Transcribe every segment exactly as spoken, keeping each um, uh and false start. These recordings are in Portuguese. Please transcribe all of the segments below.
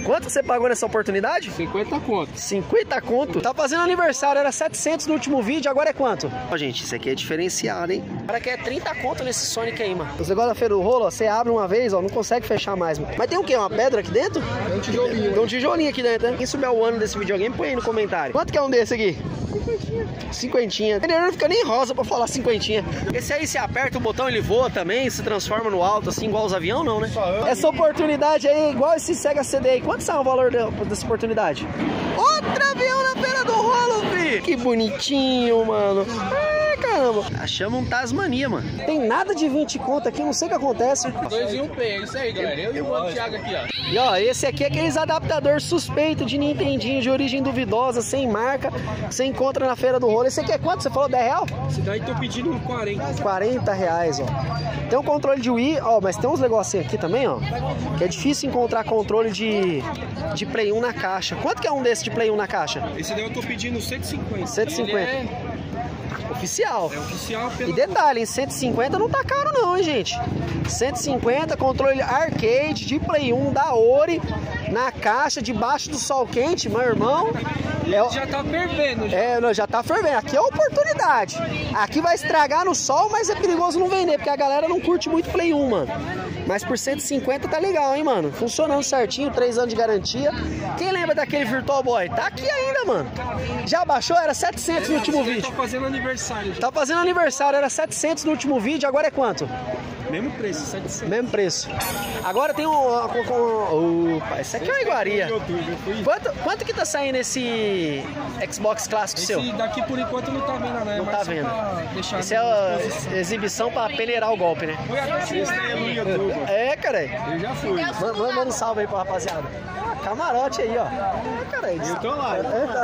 Quanto você pagou nessa oportunidade? cinquenta conto. cinquenta conto? Tá fazendo aniversário, era setecentos no último vídeo, agora é quanto? Ó, gente, isso aqui é diferenciado, hein? O cara quer trinta conto nesse Sonic aí, mano. Os negócios da feira do rolo, ó, você abre uma vez, ó, não consegue fechar mais, mano. Mas tem o quê? Uma pedra aqui dentro? Tem um tijolinho. Tem um tijolinho aqui dentro, né? Quem souber o ano desse videogame, põe aí no comentário. Quanto que é um desse aqui? Cinquentinha. Cinquentinha. Ele não fica nem rosa pra falar cinquentinha. Esse aí, se aperta o botão, ele voa também, se transforma no alto, assim, igual os aviões, não, né? Essa oportunidade aí, igual esse Sega C D aí. Quanto sai o valor dessa oportunidade? Outro avião na feira do rolo, filho! Que bonitinho, mano. Ai, caramba. Achamos um Tasmania, mano. Tem nada de vinte conto aqui, não sei o que acontece. Dois e um P, é isso aí, galera. Eu e o Mano Thiago aqui, ó. E ó, esse aqui é aqueles adaptadores suspeitos de Nintendinho, de origem duvidosa, sem marca. Você encontra na feira do rolo. Esse aqui é quanto? Você falou dez real? Esse daí tô pedindo quarenta. quarenta reais, ó. Tem um controle de Wii, ó, mas tem uns negocinhos aqui também, ó, que é difícil encontrar controle de, de Play um na caixa. Quanto que é um desse de Play um na caixa? Esse daí eu tô pedindo cento e cinquenta. cento e cinquenta. Ele é... Oficial. É oficial pelo... E detalhe, em cento e cinquenta não tá caro não, hein, gente. cento e cinquenta, controle arcade de Play um da Ori, na caixa, debaixo do sol quente, meu irmão. É, já tá fervendo. Já. É, não, já tá fervendo. Aqui é oportunidade. Aqui vai estragar no sol, mas é perigoso não vender, porque a galera não curte muito Play um, mano. Mas por cento e cinquenta tá legal, hein, mano. Funcionando certinho, três anos de garantia. Quem lembra daquele Virtual Boy? Tá aqui ainda, mano. Já baixou? Era setecentos no último vídeo. Tá fazendo aniversário. Já. Tá fazendo aniversário, era setecentos no último vídeo, agora é quanto? Mesmo preço, setecentos. Mesmo preço. Agora tem um... um, um opa, esse aqui é uma iguaria. Quanto, quanto que tá saindo esse Xbox clássico esse seu? Esse daqui por enquanto não tá vendo, né? Não mas tá vendo. Esse é a exibição pra peneirar o golpe, né? Fui até assistir no YouTube. É, cara. Eu já fui. Manda manda um salve aí pra rapaziada. Ah, camarote aí, ó. É, cara. Eu tô lá.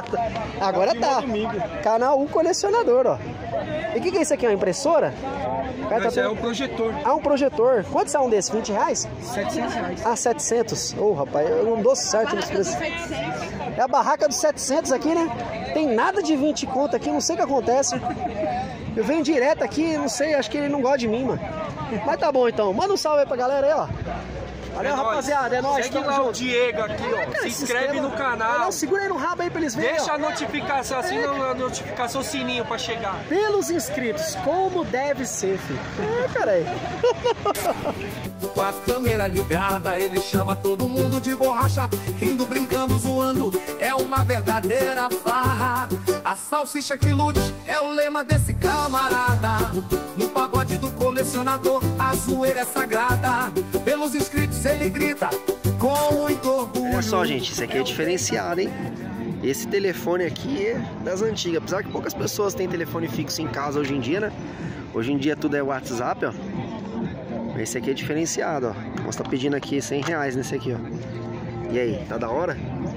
Agora tá. Canal U Colecionador, ó. E o que, que é isso aqui? É uma impressora? Esse é um projetor. Ah, um projetor. Quanto é um desse? vinte reais? setecentos reais. Ah, setecentos. Ô, oh, rapaz, eu não dou certo nesse preço. É a barraca dos setecentos aqui, né? Tem nada de vinte conto aqui, não sei o que acontece. Eu venho direto aqui, não sei, acho que ele não gosta de mim, mano. Mas tá bom então. Manda um salve aí pra galera aí, ó. Valeu, é rapaziada, é nóis. Segue lá o Diego aqui, ó. É, cara, se inscreve se no canal. Não, segura aí no rabo aí pra eles verem. Deixa ó. a notificação, assim, é. a notificação, o sininho pra chegar. Pelos inscritos, como deve ser, filho. É, cara aí. Com a câmera ligada, ele chama todo mundo de borracha. Rindo, brincando, zoando, é uma verdadeira farra. A salsicha que lute é o lema desse camarada. No pagode do colecionador, a zoeira é sagrada. Pelos inscritos ele grita com muito orgulho. Olha só, gente, isso aqui é diferenciado, hein? Esse telefone aqui é das antigas. Apesar que poucas pessoas têm telefone fixo em casa hoje em dia, né? Hoje em dia tudo é WhatsApp, ó. Esse aqui é diferenciado, ó. Nós tá pedindo aqui cem reais nesse aqui, ó. E aí, tá da hora?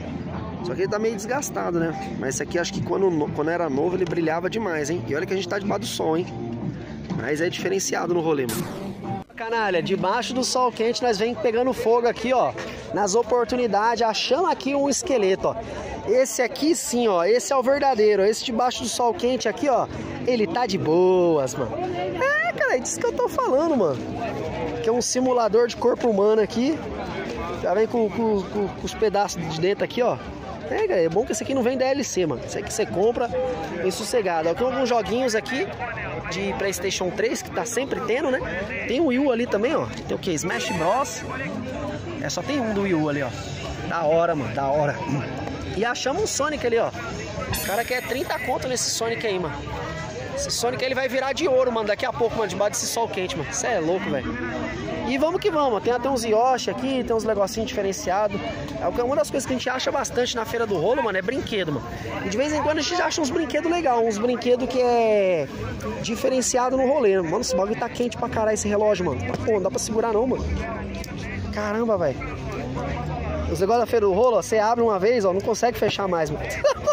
Só que ele tá meio desgastado, né? Mas esse aqui acho que quando, quando era novo ele brilhava demais, hein? E olha que a gente tá debaixo do sol, hein? Mas é diferenciado no rolê, mano. Canalha, debaixo do sol quente nós vem pegando fogo aqui, ó. Nas oportunidades, achando aqui um esqueleto, ó. Esse aqui sim, ó. Esse é o verdadeiro. Esse debaixo do sol quente aqui, ó. Ele tá de boas, mano. É, cara, é disso que eu tô falando, mano. Que é um simulador de corpo humano aqui. Já vem com, com, com, com os pedaços de dentro aqui, ó. É, cara, é bom que esse aqui não vem D L C, mano. Esse aqui você compra bem sossegado. Ó, tem alguns joguinhos aqui de PlayStation três que tá sempre tendo, né? Tem o Wii U ali também, ó. Tem o que? Smash Bros. É, só tem um do Wii U ali, ó. Da hora, mano, da hora. E achamos um Sonic ali, ó. O cara quer trinta conto nesse Sonic aí, mano. Esse Sonic ele vai virar de ouro, mano, daqui a pouco, mano, debaixo desse sol quente, mano. Você é louco, velho. E vamos que vamos, tem até uns Yoshi aqui, tem uns negocinhos diferenciados. É uma das coisas que a gente acha bastante na feira do rolo, mano, é brinquedo, mano. E de vez em quando a gente acha uns brinquedos legais, uns brinquedos que é diferenciado no rolê. Mano, esse bagulho tá quente pra caralho, esse relógio, mano. Tá, pô, não dá pra segurar não, mano. Caramba, velho. Os negócios da feira do rolo, ó, você abre uma vez, ó, não consegue fechar mais, mano.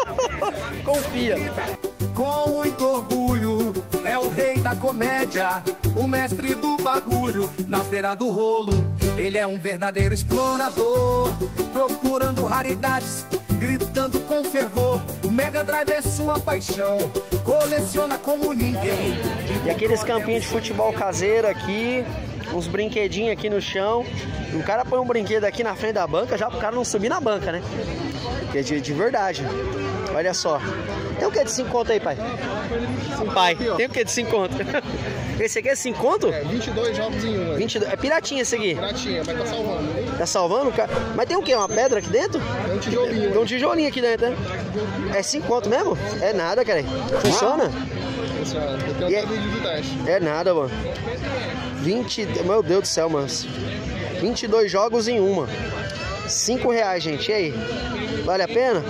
Confia. Com muito orgulho, é o rei da comédia, o mestre do bagulho, na feira do rolo. Ele é um verdadeiro explorador, procurando raridades, gritando com fervor. O Mega Drive é sua paixão, coleciona como ninguém. E aqueles campinhos de futebol caseiro aqui, uns brinquedinhos aqui no chão. O cara põe um brinquedo aqui na frente da banca já pro cara não subir na banca, né? Que é de, de verdade. Olha só. Tem o que de cinco conto aí, pai? Pai, tem o que de cinco conto? Esse aqui é cinco conto? É, vinte e dois jogos em um. vinte e dois, é piratinha esse aqui? Piratinha, mas tá salvando. Tá salvando? Mas tem o que? Uma pedra aqui dentro? Tem um tijolinho. Tem um tijolinho aqui dentro, né? É cinco conto mesmo? É nada, cara. Funciona? Funciona. Eu tenho E até vídeo de teste. É nada, mano. vinte... Meu Deus do céu, mano. vinte e dois jogos em uma. cinco reais, gente. E aí? Vale a pena?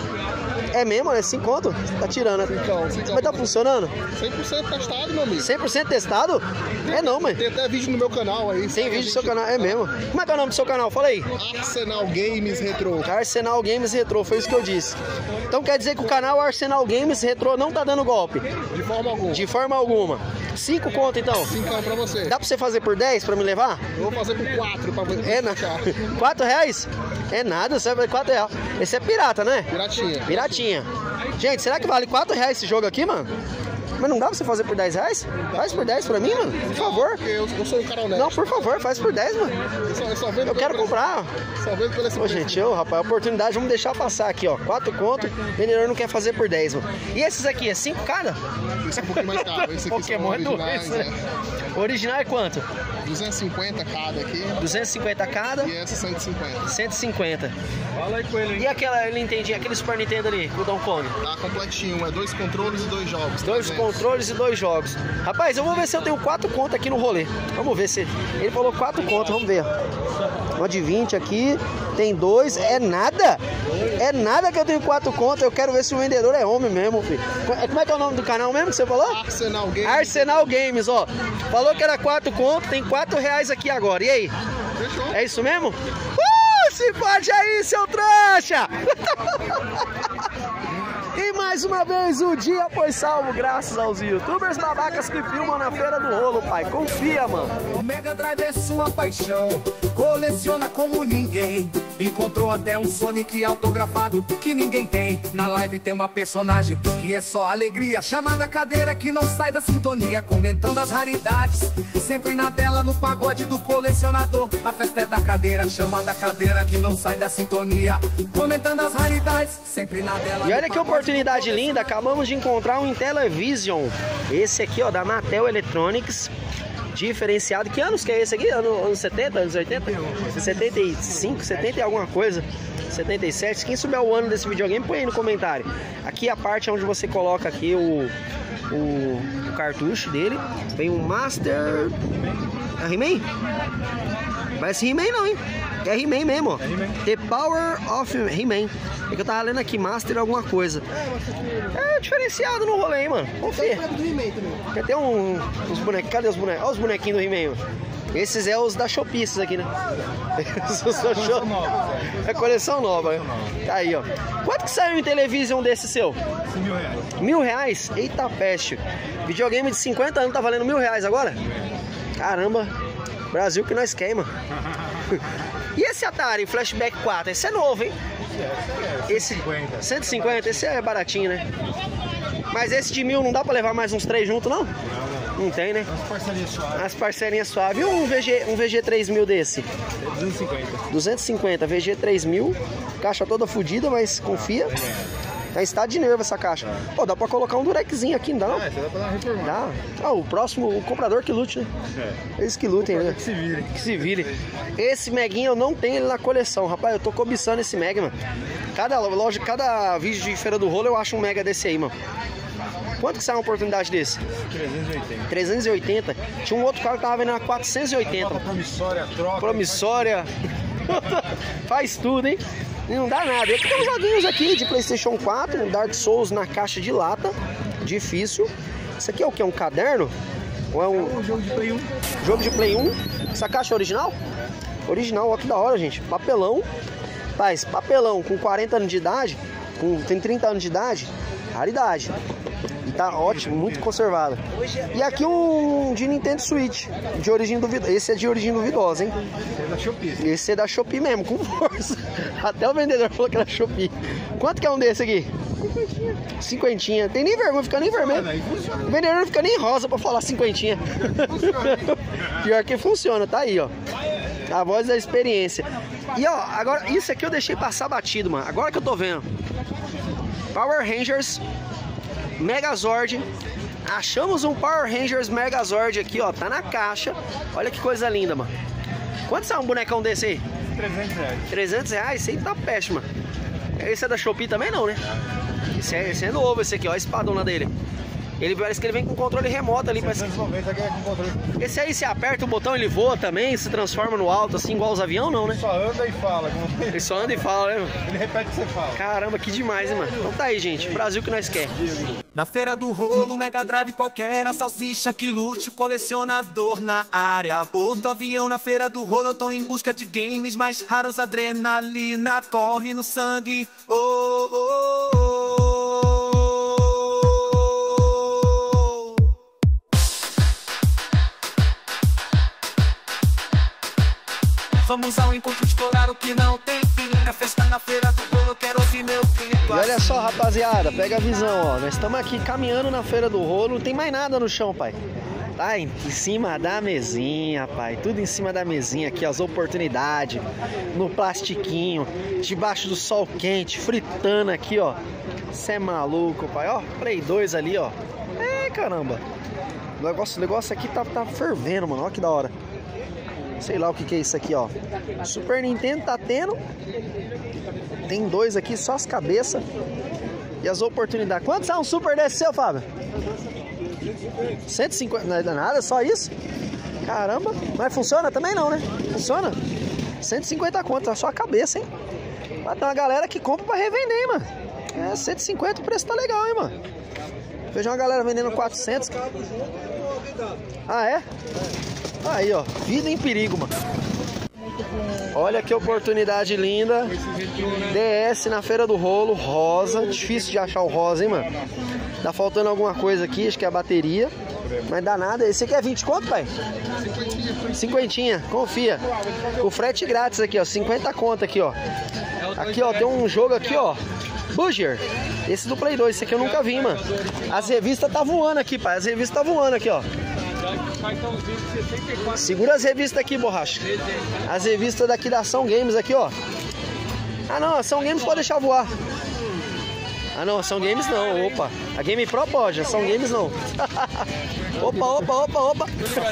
É mesmo? É cinco conto? Tá tirando, né? Então, então, Mas tá funcionando? cem por cento testado, meu amigo. cem por cento testado? É não, mas... Tem até vídeo no meu canal aí. Tem vídeo no seu canal, é mesmo. Como é que é o nome do seu canal? Fala aí. Arsenal Games Retro. Arsenal Games Retro, foi isso que eu disse. Então quer dizer que o canal Arsenal Games Retro não tá dando golpe? De forma alguma. De forma alguma. cinco conto então? Cincão pra você. Dá pra você fazer por dez pra me levar? Eu vou fazer por quatro pra você. É nada. quatro reais? É nada, você vai fazer quatro reais. Esse é pirata, né? Piratinha. Piratinha. Gente, será que vale quatro reais esse jogo aqui, mano? Mas não dá pra você fazer por dez reais? Faz por dez pra mim, mano, por favor. Porque eu, eu sou um cara honesto. Não, por favor, faz por dez, mano. Eu só, eu só vendo Eu quero pelo- comprar. Só vendo pelo esse Ô, gente, eu, rapaz, a oportunidade, vamos deixar passar aqui, ó. quatro conto, o vendedor não quer fazer por dez, mano. E esses aqui, é cinco cada? Esse é um pouquinho mais caro. Esse aqui Pokémon é são dois, originais, né? é. O original é quanto? duzentos e cinquenta cada aqui. duzentos e cinquenta cada, E essa cento e cinquenta. cento e cinquenta. Fala aí com ele, hein? E aquela, ele entendi, aquele Super Nintendo ali, com o Donkey Kong? Tá completinho. É dois controles e dois jogos. Dois trezentos. controles e dois jogos. Rapaz, eu vou ver se eu tenho quatro conto aqui no rolê. Vamos ver se... Ele falou quatro conto, vamos ver. Uma de vinte aqui, tem dois. É nada? É nada que eu tenho quatro conto. Eu quero ver se o vendedor é homem mesmo, filho. Como é que é o nome do canal mesmo que você falou? Arsenal Games. Arsenal Games, ó. Falou que era quatro conto, tem quatro reais aqui agora. E aí? Fechou. É isso mesmo? Uh, se pode aí, seu trouxa! E mais uma vez o dia foi salvo graças aos youtubers babacas que filmam na Feira do Rolo, pai. Confia, mano. O Mega Drive é sua paixão, coleciona como ninguém. Encontrou até um Sonic autografado que ninguém tem. Na live tem uma personagem que é só alegria, chamada cadeira que não sai da sintonia, comentando as raridades, sempre na tela no pagode do colecionador. A festa é da cadeira, chamada cadeira que não sai da sintonia, comentando as raridades, sempre na tela. E olha que oportunidade linda, acabamos de encontrar um Intellivision. Esse aqui, ó, da Mattel Electronics. Diferenciado. Que anos que é esse aqui? Ano, anos setenta, anos oitenta? setenta e cinco, setenta e alguma coisa. setenta e sete. Quem souber o ano desse videogame, põe aí no comentário. Aqui é a parte onde você coloca aqui o, o, o cartucho dele. Vem um Master... É He-Man? Parece He-Man não, hein? É He-Man mesmo, ó. The Power of He-Man. É que eu tava lendo aqui, Master alguma coisa. É diferenciado no rolê, hein, mano. Confia. Tem até um, uns bonequinhos. Cadê os bonequinhos? Olha os bonequinhos do He-Man, mano. Esses é os da Shopee, esses aqui, né? Esses são show... É coleção nova. Tá aí, ó. Quanto que saiu em televisão desse seu? Mil reais. Mil reais? Eita peste. Videogame de cinquenta anos tá valendo mil reais agora? Caramba. Brasil que nós queima. E esse Atari Flashback quatro? Esse é novo, hein? Esse cento e cinquenta, esse é baratinho, né? Mas esse de mil não dá pra levar mais uns três juntos, não? Não tem, né? As parcelinhas suaves. As parcelinhas suaves. E um V G, um V G três mil desse? duzentos e cinquenta. duzentos e cinquenta, V G três mil. Caixa toda fodida, mas confia. Tá em estado de nervo essa caixa. Pô, dá pra colocar um durequezinho aqui, não dá não? É, você dá pra dar uma reformada. Dá. Ah, o próximo, o comprador que lute, né? É. Eles que lutem, né? Que se vire. Que se vire. Esse Meguinho eu não tenho ele na coleção, rapaz. Eu tô cobiçando esse Mega, mano. Cada loja, cada vídeo de Feira do Rolo eu acho um Mega desse aí, mano. Quanto que sai uma oportunidade desse? trezentos e oitenta. trezentos e oitenta. Tinha um outro cara que tava vendendo a quatrocentos e oitenta. Troca promissória, troca. Promissória. Faz tudo, hein? E não dá nada. E aqui tem uns joguinhos aqui de PlayStation quatro, um Dark Souls na caixa de lata. Difícil. Isso aqui é o que? Um caderno? Ou é um... Um jogo de Play um. Jogo de Play um. Essa caixa é original? Original, ó, que da hora, gente. Papelão. Faz papelão com quarenta anos de idade, com, tem trinta anos de idade, raridade. E tá ótimo, muito conservado. E aqui um de Nintendo Switch, de origem duvidosa. Esse é de origem duvidosa, hein? Esse é da Shopee. Esse é da Shopee mesmo, com força. Até o vendedor falou que era Shopee. Quanto que é um desse aqui? Cinquentinha. Tem nem vergonha, fica nem vermelho. O vendedor não fica nem rosa pra falar cinquentinha. Pior que funciona, tá aí, ó. A voz da experiência. E ó, agora, isso aqui eu deixei passar batido, mano. Agora que eu tô vendo. Power Rangers Megazord. Achamos um Power Rangers Megazord aqui, ó. Tá na caixa. Olha que coisa linda, mano. Quanto sai um bonecão desse aí? trezentos reais. trezentos reais? Esse aí tá péssimo, mano. Esse é da Shopee também não, né? Esse é, esse é novo, esse aqui, ó. A espadona dele. Ele parece que ele vem com controle remoto ali. setecentos e noventa aqui é com controle. Esse aí, se aperta o botão, ele voa também, se transforma no alto, assim, igual os aviões, não, né? Só anda e fala. Ele só anda e fala, né? Ele repete o que você fala. Caramba, que demais, hein, mano? Então tá aí, gente. Brasil que nós quer. Na feira do rolo, Mega Drive qualquer, a salsicha que lute, colecionador na área. Bordo avião na feira do rolo, eu tô em busca de games mais raros, adrenalina corre no sangue. Oh, oh, oh, oh. Vamos ao encontro explorar o que não tem fim. A festa na feira do rolo, eu quero ouvir meu grito. E olha só, rapaziada, pega a visão, ó. Nós estamos aqui caminhando na feira do rolo, não tem mais nada no chão, pai. Tá em cima da mesinha, pai. Tudo em cima da mesinha aqui, ó, as oportunidades. No plastiquinho, debaixo do sol quente, fritando aqui, ó. Cê é maluco, pai. Ó, Play dois ali, ó. É, caramba. O negócio, o negócio aqui tá, tá fervendo, mano. Ó que da hora. Sei lá o que que é isso aqui, ó. Super Nintendo tá tendo. Tem dois aqui, só as cabeças. E as oportunidades. Quantos é um Super desse seu, Fábio? cento e cinquenta, não é nada, só isso? Caramba, mas funciona também não, né? Funciona? cento e cinquenta conto, só a cabeça, hein? Mas tem uma galera que compra pra revender, hein, mano? É, cento e cinquenta o preço tá legal, hein, mano? Vejo uma galera vendendo quatrocentos. Ah, é? Aí, ó, vida em perigo, mano. Olha que oportunidade linda. D S na feira do rolo, rosa. Difícil de achar o rosa, hein, mano? Tá faltando alguma coisa aqui, acho que é a bateria. Mas dá nada. Esse aqui é vinte conto, pai? Cinquentinha, confia. O frete grátis aqui, ó, cinquenta conto aqui, ó. Aqui, ó, tem um jogo aqui, ó. Booger. Esse do Play dois, esse aqui eu nunca vi, mano. As revistas tá voando aqui, pai. As revistas tá voando aqui, ó. Segura as revistas aqui, borracha. As revistas daqui da Ação Games aqui, ó. Ah, não, Ação Games pode deixar voar. Ah, não, Ação Games não, opa. A Game Pro pode, Ação Games não. Opa, opa, opa, opa.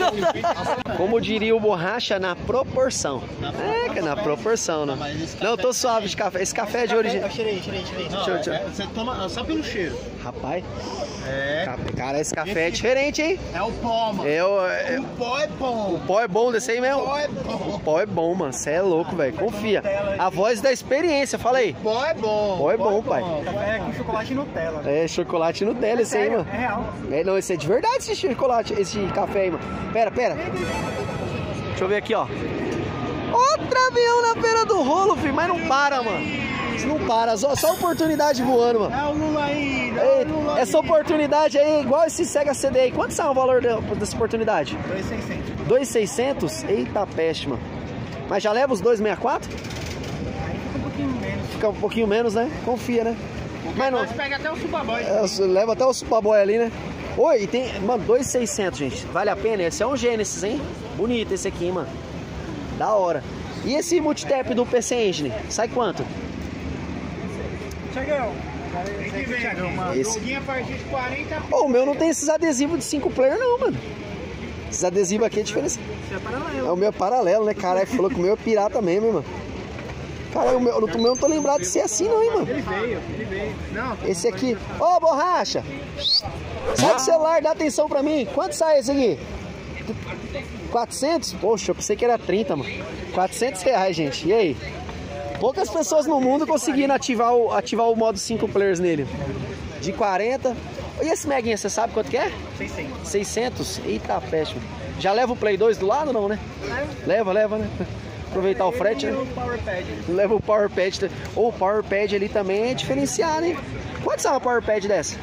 Como diria o borracha, na proporção. É, que é na proporção, né? Não, eu tô suave de café. Esse café é de origem. Cheirei, cheirei, cheirei. Deixa eu- deixa eu- Você toma só pelo cheiro. Rapaz, É. cara, esse café é diferente, hein? É o pó, mano. É o, é- O pó é bom. o pó é bom desse aí mesmo? O pó é bom. O pó é bom, mano. Você é louco, velho. Confia. A voz da experiência, fala aí. O pó é bom. O pó é bom, pai. Café com chocolate e Nutella. É chocolate Nutella esse aí, mano. É real. É, não, esse é de verdade, esse chocolate, esse café aí, mano. Pera, pera. Deixa eu ver aqui, ó. Outro avião na feira do rolo, filho. Mas não para, mano. Isso não para. Só, só oportunidade voando, mano. É o Lula ainda. Ei, essa oportunidade aí é igual esse Sega C D aí. Quanto sai o valor de- dessa oportunidade? dois mil e seiscentos. dois mil e seiscentos? Eita peste, mano. Mas já leva os dois sessenta e quatro? Aí fica um pouquinho menos. Fica um pouquinho menos, né? Confia, né? Mas não. Mas pega até o Superboy. É, leva até o Superboy ali, né? Oi, e tem, mano, dois mil e seiscentos, gente. Vale a pena? Esse é um Genesis, hein? Bonito esse aqui, mano. Da hora. E esse multitap do P C Engine? Sai quanto? Tiagão. Tem que ver, Tiagão. Uma Esse- joguinha a partir de quarenta. Ô, o meu não tem esses adesivos de cinco player, não, mano. Esses adesivos aqui é diferente. Você é É paralelo. o meu paralelo, né? Caralho, falou que o meu é pirata mesmo, hein, mano. Caralho, o meu, o meu não tô lembrado de ser assim, não, hein, mano. Ele veio, ele veio. Não, Esse aqui. Ô, borracha! Sai do celular, dá atenção pra mim. Quanto sai esse aqui? quatrocentos? Poxa, eu pensei que era trinta, mano. quatrocentos reais, gente. E aí? Poucas pessoas no mundo conseguiram ativar o, ativar o modo cinco players nele. De quarenta. E esse Meguinha, você sabe quanto que é? seiscentos. seiscentos? Eita, peste, mano. Já leva o Play dois do lado ou não, né? Leva, leva, né? Aproveitar o frete, né? O Power Pad. Leva o Power Pad. Ou o Power Pad ali também é diferenciado, hein? Quanto sai uma Power Pad dessa?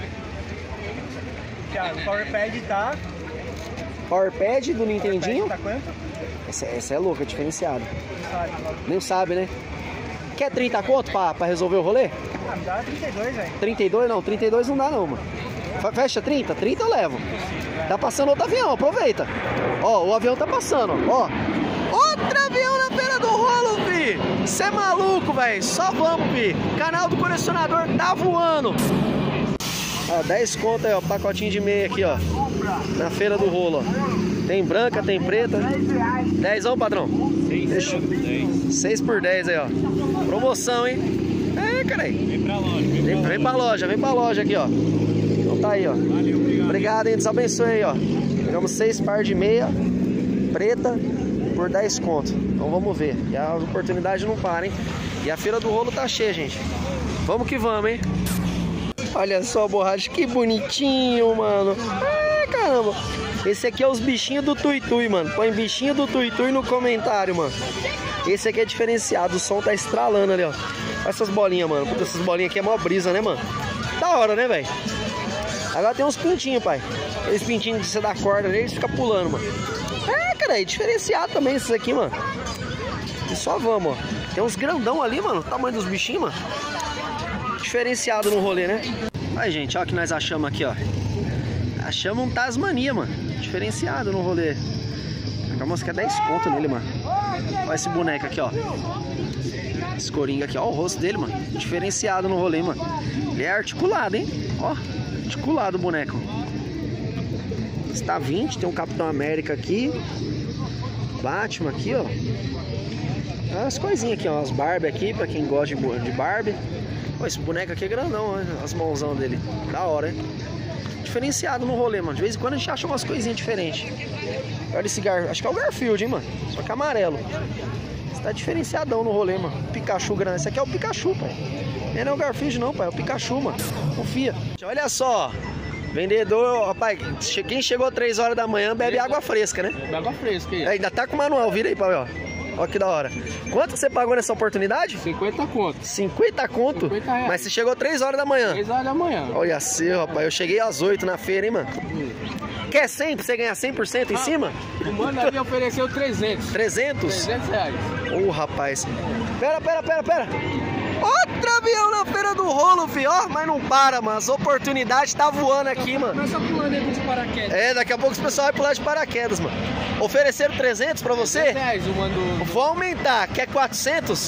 Thiago, o Power Pad tá. Power Pad do Nintendinho? Tá quanto? Essa, essa é louca, é diferenciada. Sabe? Nem sabe, né? Quer trinta conto pra, pra resolver o rolê? Ah, me dá trinta e dois, velho. trinta e dois não, trinta e dois não dá não, mano. Fecha trinta? trinta eu levo. Tá passando outro avião, aproveita. Ó, o avião tá passando, ó. Outro avião na Feira do Rolo, fi. Cê é maluco, velho. Só vamos, fi. Canal do colecionador tá voando. Ó, dez conto aí, ó. Pacotinho de meia aqui, ó. Na Feira do Rolo, ó. Tem branca, tem preta. dez, ó, padrão. Deixa. seis por dez aí, ó. Promoção, hein? É, cara aí. Vem pra loja. Vem, vem pra loja, vem pra loja aqui, ó. Então tá aí, ó. Valeu, obrigado. Obrigado, hein? Deus abençoe aí, ó. Pegamos seis par de meia preta por dez conto. Então vamos ver. E as oportunidades não param, hein? E a Feira do Rolo tá cheia, gente. Vamos que vamos, hein? Olha só a borracha, que bonitinho, mano. Ah, caramba. Esse aqui é os bichinhos do Tui-Tui, mano. Põe bichinho do Tui-Tui no comentário, mano. Esse aqui é diferenciado, o som tá estralando ali, ó. Olha essas bolinhas, mano. Puta, essas bolinhas aqui é mó brisa, né, mano? Da hora, né, velho? Agora tem uns pintinhos, pai. Aqueles pintinhos que você dá corda ali, eles ficam pulando, mano. É, cara, é diferenciado também esses aqui, mano. E só vamos, ó. Tem uns grandão ali, mano. O tamanho dos bichinhos, mano. Diferenciado no rolê, né? Aí, gente, ó o que nós achamos aqui, ó. Achamos um Tasmania, mano. Diferenciado no rolê. A música é dez conto nele, mano. Olha esse boneco aqui, ó. Esse coringa aqui, ó. O rosto dele, mano. Diferenciado no rolê, mano. Ele é articulado, hein? Ó. Articulado o boneco. Está vinte, tem um Capitão América aqui. Batman aqui, ó. As coisinhas aqui, ó. As Barbie aqui, pra quem gosta de Barbie. Ó, esse boneco aqui é grandão, né? As mãozão dele. Da hora, hein? Diferenciado no rolê, mano. De vez em quando a gente acha umas coisinhas diferentes. Olha esse gar... Acho que é o Garfield, hein, mano? Só que amarelo. Você tá diferenciadão no rolê, mano. Pikachu grande. Esse aqui é o Pikachu, pai. Não é o Garfield, não, pai. É o Pikachu, mano. Confia. Olha só. Vendedor, rapaz. Quem chegou três horas da manhã bebe água fresca, né? Bebe água fresca aí. É, ainda tá com o manual. Vira aí, pai, ó. Ó que da hora. Quanto você pagou nessa oportunidade? cinquenta conto. cinquenta conto? cinquenta reais. Mas você chegou três horas da manhã. três horas da manhã. Olha seu, rapaz. Eu cheguei às oito na feira, hein, mano? Hum. Quer cem pra você ganhar cem por cento em ah, cima? O mano ali ofereceu trezentos. trezentos? trezentos reais. Ô, oh, rapaz. Pera, pera, pera, pera. Outro avião na Feira do Rolo, fi, ó. Mas não para, mano. As oportunidades tá voando aqui, mano. Começa pulando aí de paraquedas. É, daqui a pouco os pessoal vai pular de paraquedas, mano. Ofereceram trezentos pra você? trezentos reais, o mando... Vou aumentar. Quer quatrocentos?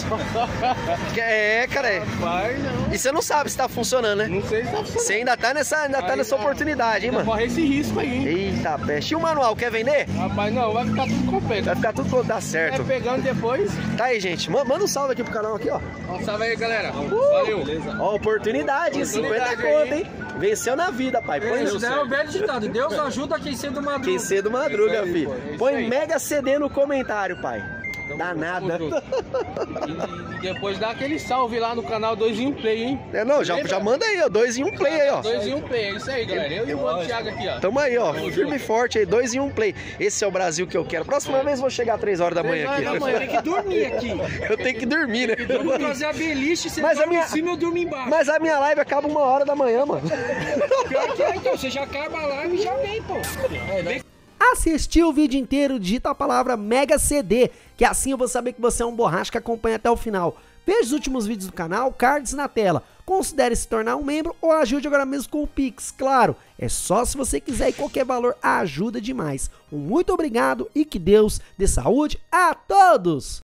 É, cara. É. Rapaz, não. E você não sabe se tá funcionando, né? Não sei se tá funcionando. Você ainda tá nessa, ainda tá nessa oportunidade, hein, mano? Corre esse risco aí, hein? Eita, peste. E o manual, quer vender? Rapaz, não. Vai ficar tudo completo. Vai ficar tudo dá certo. Vai pegando depois. Tá aí, gente. Manda um salve aqui pro canal, aqui, ó. Um salve aí, galera. Uh, Valeu. Beleza. Ó, oportunidade, cinquenta conto, hein? Venceu na vida, pai. Põe isso. É o velho ditado. Deus ajuda quem cedo madruga. Quem cedo madruga, aí, filho. Pô, põe Mega C D no comentário, pai. Então, dá nada. E, e depois dá aquele salve lá no canal dois em um Play, hein? É, não, já, já manda aí, ó. dois em um Play aí, ó. dois em um Play, é isso aí, galera. Eu e o outro Thiago aqui, ó. Tamo aí, ó. Firme e forte aí, dois em um Play. Esse é o Brasil que eu quero. Próxima é. vez eu vou chegar às três horas da manhã aqui. Da manhã. Tem que dormir aqui. Eu tenho que dormir, né? Eu vou fazer a beliche, você mas dorme a minha... em cima e eu durmo embaixo. Mas a minha live acaba uma hora da manhã, mano. Pior que é, então. Você já acaba a live e já vem, pô. É, vem. Assistiu o vídeo inteiro, digita a palavra Mega C D, que assim eu vou saber que você é um borracha que acompanha até o final. Veja os últimos vídeos do canal, cards na tela. Considere se tornar um membro ou ajude agora mesmo com o Pix. Claro, é só se você quiser e qualquer valor ajuda demais. Um muito obrigado e que Deus dê saúde a todos!